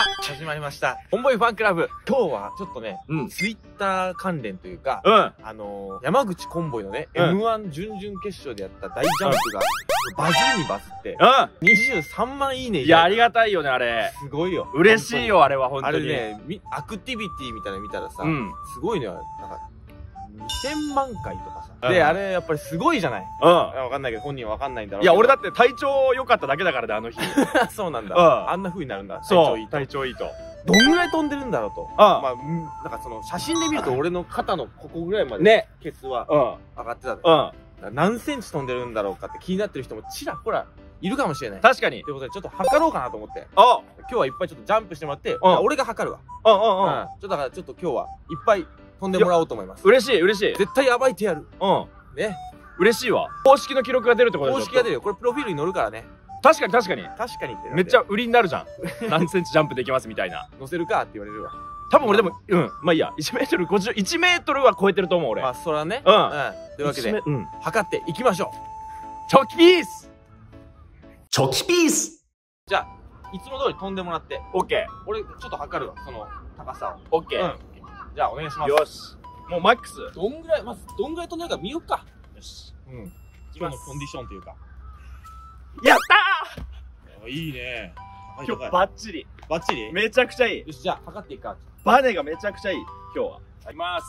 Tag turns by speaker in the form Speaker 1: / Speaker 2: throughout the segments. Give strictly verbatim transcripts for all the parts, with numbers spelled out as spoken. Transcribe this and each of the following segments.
Speaker 1: さあ、始まりました。コンボイファンクラブ。今日はちょっとね、
Speaker 2: うん、ツ
Speaker 1: イッター関連というか、
Speaker 2: うん、
Speaker 1: あのー、山口コンボイのね、うん、エムワン 準々決勝でやった大ジャンプが、バズりにバズって、うん、にじゅうさんまんいいね。
Speaker 2: いや、ありがたいよね、あれ。
Speaker 1: すごいよ。
Speaker 2: 嬉しいよ、あれは、本当に。
Speaker 1: あれね、アクティビティみたいなの見たらさ、うん、すごいね、なんか、にせんまんかいとかさ。で、あれ、やっぱりすごいじゃない。うん。わかんないけど、本人はわかんないんだろう。
Speaker 2: いや、俺だって体調良かっただけだからね、あの日。
Speaker 1: そうなんだ。うん。あんな風になるんだ。
Speaker 2: そう。体調いいと。
Speaker 1: どんぐらい飛んでるんだろうと。まあ、なんかその、写真で見ると俺の肩のここぐらいまで、ね、ケツは、上がってた。うん。何センチ飛んでるんだろうかって気になってる人もちらほら、いるかもしれない。
Speaker 2: 確かに。
Speaker 1: ということで、ちょっと測ろうかなと思って。あ今日はいっぱいちょっとジャンプしてもらって、俺が測るわ。うんうんうん。ちょっとだから、ちょっと今日はいっぱい飛んでもらおうと思います。嬉しい、嬉しい。絶対やばいってやる。うん。ね。嬉しいわ。公式の記録が出るってことでしょ。公式が出るよ。これプロフィールに載るからね。確かに確かに。確かにって。めっちゃ売りになるじゃん。何センチジャンプできますみたいな。載せるかって言われるわ。多分俺でも、うん。まあいいや。いちメートルごじゅう、いちメートルは超えてると思う俺。まあそらね。うん。というわけで、測っていきましょう。チョキピースチョキピースじゃあ、いつも通り飛んでもらって。オッケー。俺ちょっと測るわ。その高さを。オッケー。じゃあお願いします。よし。もうマックス。どんぐらい、まずどんぐらい飛んでるか見よっか。よし。うん。今のコンディションというか。やったー！いいね。今日バッチリ。バッチリ？めちゃくちゃいい。よし、じゃあ測っていくか。バネがめちゃくちゃいい。今日は。いきます。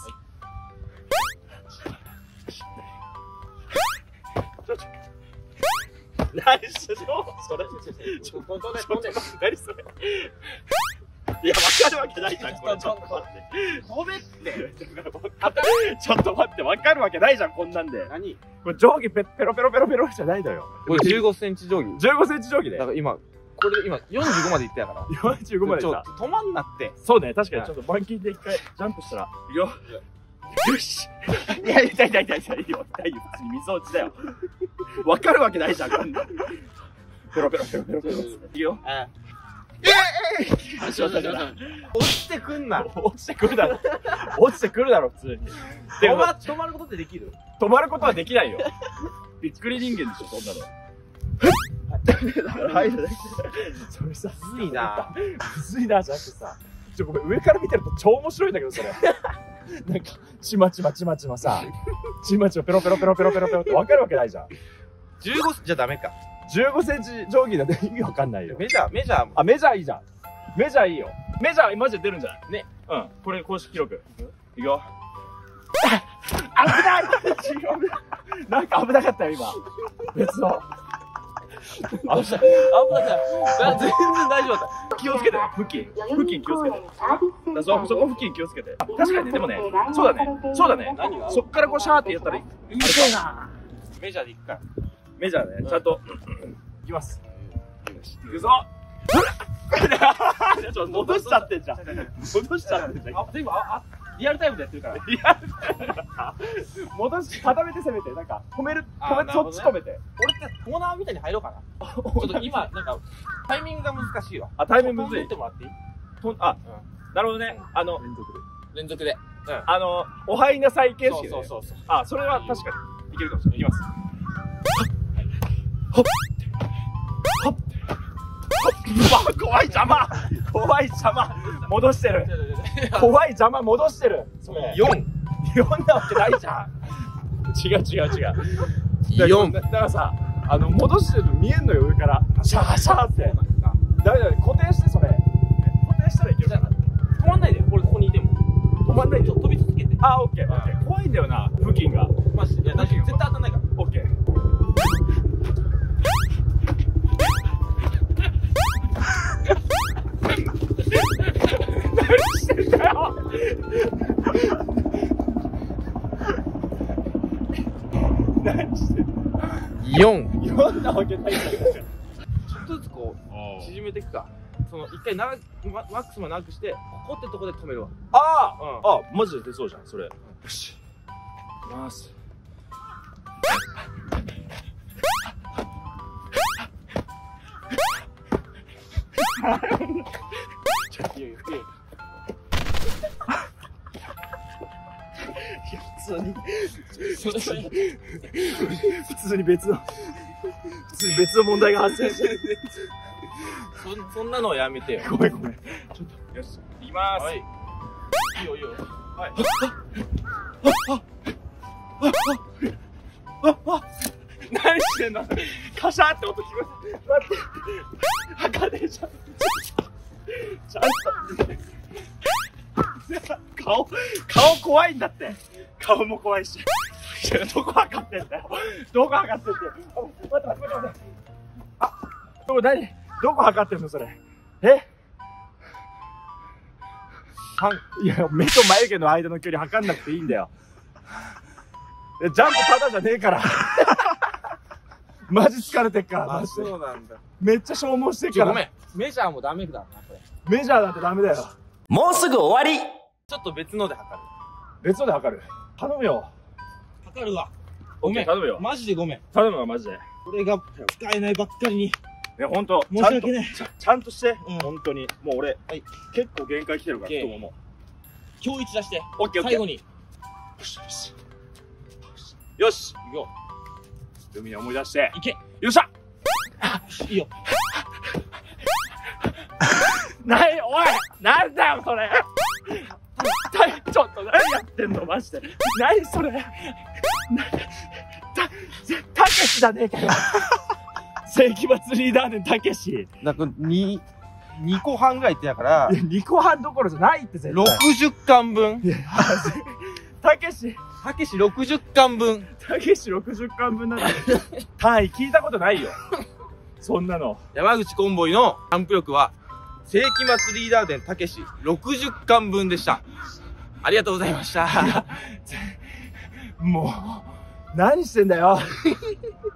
Speaker 1: 何してるの？それ。ちょっと飛んで飛んで。何それ？いや、わかるわけないじゃん、これ。ちょっと待って。飛べって。ちょっと待って、わかるわけないじゃん、こんなんで。何？これ定規ペロペロペロペロじゃないのよ。これじゅうごセンチ定規。じゅうごセンチ定規で。だから今、これで今、よんじゅうごまでいったやから。よんじゅうごまでいった。止まんなって。そうね、確かに。ちょっと板金で一回ジャンプしたら。いくよ。よし。いや、痛い痛い痛い痛いよ。痛いよ。普通に水落ちだよ。わかるわけないじゃん、こんな。ペロペロペロペロペロ。いくよ。ええー、落ちてくんな。落ちてくるだろ。落ちてくるだろ、普通に。止ま、止まることってできる？止まることはできないよ。びっくり人間でしょ、そんなの。はい、それさ、むずいな。むずいな、じゃなくてさ。ちょ、ごめん、上から見てると超面白いんだけど、それ。なんか、ちまちまちまちまさ、ちまちまペロペロペロペロペロペロってわかるわけないじゃん。じゅうごじゃダメか。じゅうごセンチ定規だって意味わかんないよ。メジャー、メジャー。あ、メジャーいいじゃん。メジャーいいよ。メジャーマジで出るんじゃないね。うん。これ公式記録。いくよ。危ないなんか危なかったよ、今。別の。危ない。危なかった。全然大丈夫だった。気をつけて。付近。付近気をつけて。そ、そこ付近気をつけて。確かにね、でもね、そうだね。そうだね。そっからこうシャーってやったらいい。いいな。メジャーでいくから。メジャーね、ちゃんと、いきます。いくぞちょっと戻しちゃってんじゃん。戻しちゃってんじゃん。あ、全部、あ、リアルタイムでやってるから。リアルタイムだった。戻し、固めて攻めて、なんか、止める、止め、そっち止めて。俺ってコーナーみたいに入ろうかな。ちょっと今、なんか、タイミングが難しいわ。あ、タイミングむずい。飛んでってもらっていい？あ、なるほどね。あの、連続で。連続で。あの、お入りなさい形式で。そうそうそう。あ、それは確かにいけるかもしれない。いきます。ほっほっうわ、怖い邪魔怖い邪魔戻してる怖い邪魔戻してるよん よんなわけないじゃん違う違う違うよんだからさ、あの、戻してるの見えんのよ、上からシャーシャーってダメだよ、固定してそれ固定したらいけるから止まんないでよ、これここにいても止まんないで飛び続けてあ、オッケーオッケー怖いんだよな、付近がマジで、いや、大丈夫、絶対当たんないからオッケー何してるよん よんなわけないんだけどちょっとずつこう縮めていくかその一回長マックスも長くしてここってとこで止めるわああ、うん、ああマジで出そうじゃんそれよしいきますちょっといいよいいよ普通に普通に普通に別の普通に別の問題が発生してる
Speaker 3: そそんなのはやめてよ。
Speaker 1: ごめんごめん。ちょっと、よし、いきまーす。
Speaker 3: はい。いいよいいよ。はい。
Speaker 1: 何してんのカシャーって音聞こえた。待って。墓でちゃんと。ちゃんと。顔、顔怖いんだって。顔も怖いし。どこ測ってんだよ。どこ測ってんだよ。待って待って待って待って。あ、どこ何どこ測ってんのそれ。えいや、目と眉毛の間の距離測んなくていいんだよ。ジャンプただじゃねえから。マジ疲れてっから。
Speaker 3: あ、そうなんだ。
Speaker 1: めっちゃ消耗してっから。
Speaker 3: ごめん。メジャーもダメだな、これ。
Speaker 1: メジャーなんてダメだよ。
Speaker 4: もうすぐ終わり。
Speaker 3: ちょっと別ので測る。
Speaker 1: 別ので測る。頼むよ。
Speaker 3: 測るわ。ごめん。
Speaker 2: 頼むよ。
Speaker 3: マジでごめん。
Speaker 2: 頼むわ、マジで。
Speaker 3: これが使えないばっかりに。
Speaker 2: いや、ほんと。
Speaker 3: 申し訳ない。
Speaker 2: ちゃんとして。
Speaker 3: うん
Speaker 2: ほんとに。もう俺、
Speaker 3: はい、
Speaker 2: 結構限界来てるから、
Speaker 3: オッケー
Speaker 2: 太もも。
Speaker 3: 今日一出して。
Speaker 2: オッケーオッケー。
Speaker 3: 最後に。
Speaker 2: よしよし。よし。
Speaker 3: いくよ。
Speaker 2: 海に思い出して。
Speaker 3: いけ。
Speaker 2: よっしゃ。
Speaker 3: いいよ。
Speaker 1: なに、おいなんだよ、それちょっと何やってんのマジで。何それな、た、たけしだねえかよ。世紀末リーダーねたけし。
Speaker 3: なんか、に、にこはんぐらいってやから、
Speaker 1: いや、にこはんどころじゃないって絶対。
Speaker 3: ろくじゅっかんぶん。
Speaker 1: いや、たけし、
Speaker 3: たけしろくじゅっかんぶん。
Speaker 1: たけしろくじゅっかんぶんなんだ。単位聞いたことないよ。そんなの。
Speaker 3: 山口コンボイのジャンプ力は、世紀末リーダー伝たけしろくじゅっかんぶんでした。ありがとうございました。
Speaker 1: もう、何してんだよ。